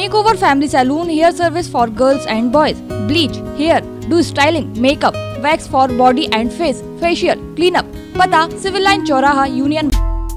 Makeover Family Saloon, hair service for girls and boys, bleach, hair, do styling, makeup, wax for body and face, facial, cleanup. पता civil line चौराहा union.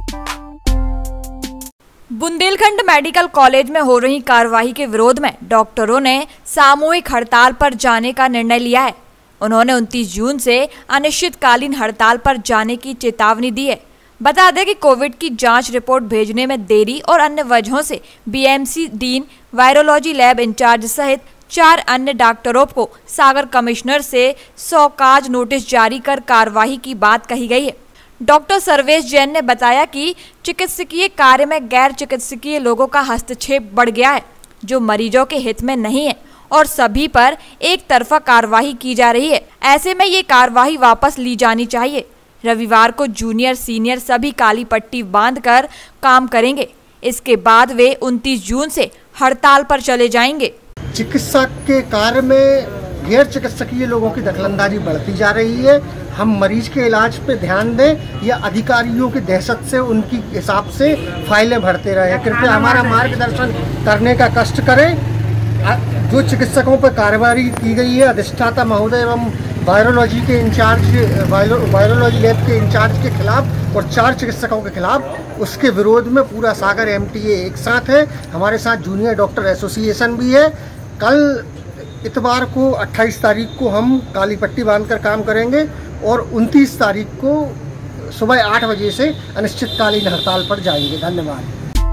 Bundelkhand medical college में हो रही कार्रवाई के विरोध में डॉक्टरों ने सामूहिक हड़ताल पर जाने का निर्णय लिया है। उन्होंने 29 जून से अनिश्चितकालीन हड़ताल पर जाने की चेतावनी दी है। बता दें कि कोविड की जांच रिपोर्ट भेजने में देरी और अन्य वजहों से BMC dean, virology lab in charge सहित 4 अन्य डॉक्टरों को सागर कमिश्नर से सौकाज नोटिस जारी कर कार्रवाई की बात कही गई है। डॉक्टर सर्वेश जैन ने बताया कि चिकित्सकीय कार्य में गैर चिकित्सकीय लोगों का हस्तक्षेप बढ़ गया है, जो मरीजों के हित में नहीं है और सभी पर एक तरफा कार्रवाई की जा रही है। ऐसे में ये कार्रवाई वापस ली जानी चाहिए। रविवार को जूनियर सीनियर सभी काली पट्टी बांधकर काम करेंगे। इसके बाद वे 29 जून से हड़ताल पर चले जाएंगे। चिकित्सा के कार्य में गैर चिकित्सकीय लोगों की दखलंदाजी बढ़ती जा रही है। हम मरीज के इलाज पे ध्यान दें या अधिकारियों की दहशत से उनकी हिसाब से फाइलें भरते रहे। कृपया हमारा मार्गदर्शन करने का कष्ट करें। जो चिकित्सकों पर कार्रवाई की गई है अधिष्ठाता महोदय एवं वायरोलॉजी के इंचार्ज, वायरोलॉजी लैब के इंचार्ज के खिलाफ और 4 चिकित्सकों के खिलाफ, उसके विरोध में पूरा सागर एमटीए एक साथ है। हमारे साथ जूनियर डॉक्टर एसोसिएशन भी है। कल इतवार को 28 तारीख को हम काली पट्टी बांधकर काम करेंगे और 29 तारीख को सुबह 8 बजे से अनिश्चितकालीन हड़ताल पर जाएंगे। धन्यवाद।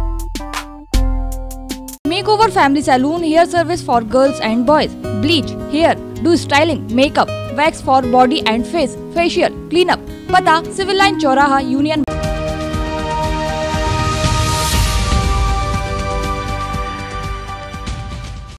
Makeover Family Saloon, hair service for girls and boys, bleach, hair, do styling, makeup, wax for body and face, facial, cleanup. पता सिविल लाइन चौराहा यूनियन।